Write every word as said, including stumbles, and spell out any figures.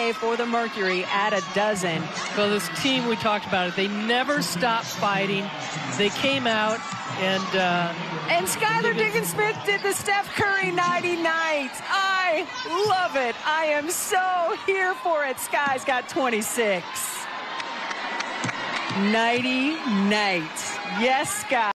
today for the Mercury at a dozen. Well, this team, we talked about it, they never stopped fighting. They came out and... Uh, and Skylar Diggins-Smith did the Steph Curry ninety nights. I love it. I am so here for it. Sky's got twenty-six. ninety nights. Yes, Sky.